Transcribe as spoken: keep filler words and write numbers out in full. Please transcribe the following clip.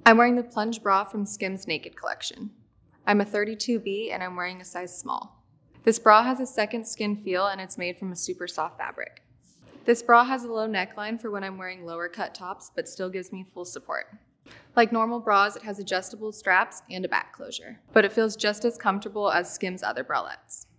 I'm wearing the Plunge bra from SKIMS Naked collection. I'm a thirty-two B and I'm wearing a size small. This bra has a second skin feel and it's made from a super soft fabric. This bra has a low neckline for when I'm wearing lower cut tops, but still gives me full support. Like normal bras, it has adjustable straps and a back closure, but it feels just as comfortable as SKIMS' other bralettes.